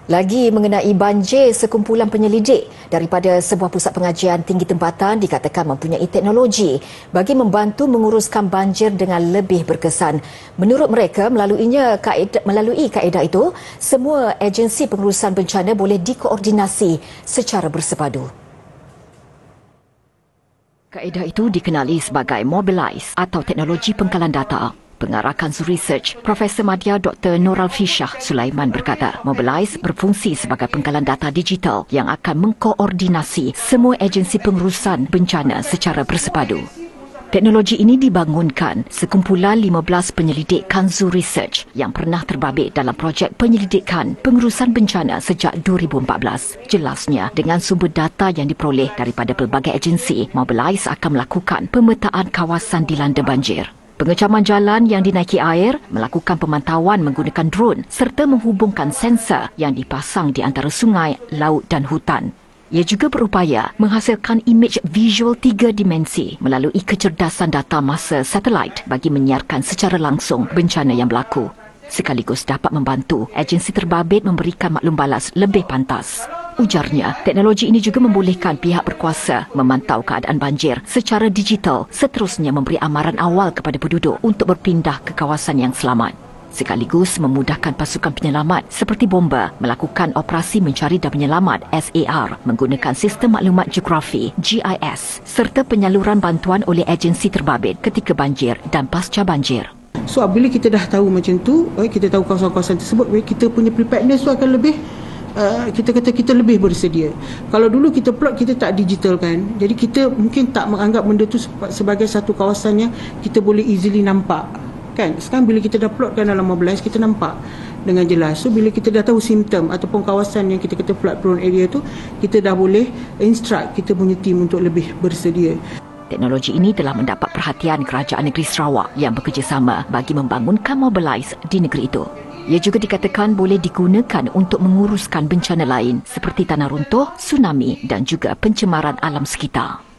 Lagi mengenai banjir, sekumpulan penyelidik daripada sebuah pusat pengajian tinggi tempatan dikatakan mempunyai teknologi bagi membantu menguruskan banjir dengan lebih berkesan. Menurut mereka, melalui kaedah itu, semua agensi pengurusan bencana boleh dikoordinasi secara bersepadu. Kaedah itu dikenali sebagai Mobilize atau teknologi pengkalan data. Pengarah Kanzu Research, Profesor Madya Dr. Noral Fishah Sulaiman berkata, Mobilize berfungsi sebagai pengkalan data digital yang akan mengkoordinasi semua agensi pengurusan bencana secara bersepadu. Teknologi ini dibangunkan sekumpulan 15 penyelidik Kanzu Research yang pernah terbabit dalam projek penyelidikan pengurusan bencana sejak 2014. Jelasnya, dengan sumber data yang diperoleh daripada pelbagai agensi, Mobilize akan melakukan pemetaan kawasan dilanda banjir. Pengecaman jalan yang dinaiki air, melakukan pemantauan menggunakan drone serta menghubungkan sensor yang dipasang di antara sungai, laut dan hutan. Ia juga berupaya menghasilkan imej visual 3 dimensi melalui kecerdasan data masa satelit bagi menyiarkan secara langsung bencana yang berlaku. Sekaligus dapat membantu agensi terbabit memberikan maklum balas lebih pantas. Ujarnya, teknologi ini juga membolehkan pihak berkuasa memantau keadaan banjir secara digital, seterusnya memberi amaran awal kepada penduduk untuk berpindah ke kawasan yang selamat. Sekaligus memudahkan pasukan penyelamat seperti bomba melakukan operasi mencari dan menyelamat SAR menggunakan sistem maklumat geografi GIS serta penyaluran bantuan oleh agensi terbabit ketika banjir dan pasca banjir. So bila kita dah tahu macam tu, kita tahu kawasan-kawasan tersebut, kita punya preparedness tu akan lebih kita lebih bersedia. Kalau dulu kita plot, kita tak digital kan, jadi kita mungkin tak menganggap benda tu sebagai satu kawasan yang kita boleh easily nampak kan. Sekarang bila kita dah plotkan dalam Mobilize, kita nampak dengan jelas. So bila kita dah tahu simptom ataupun kawasan yang kita kata flood prone area tu, kita dah boleh instruct kita punya tim untuk lebih bersedia. Teknologi ini telah mendapat perhatian Kerajaan Negeri Sarawak yang bekerjasama bagi membangunkan Mobilize di negeri itu. Ia juga dikatakan boleh digunakan untuk menguruskan bencana lain seperti tanah runtuh, tsunami dan juga pencemaran alam sekitar.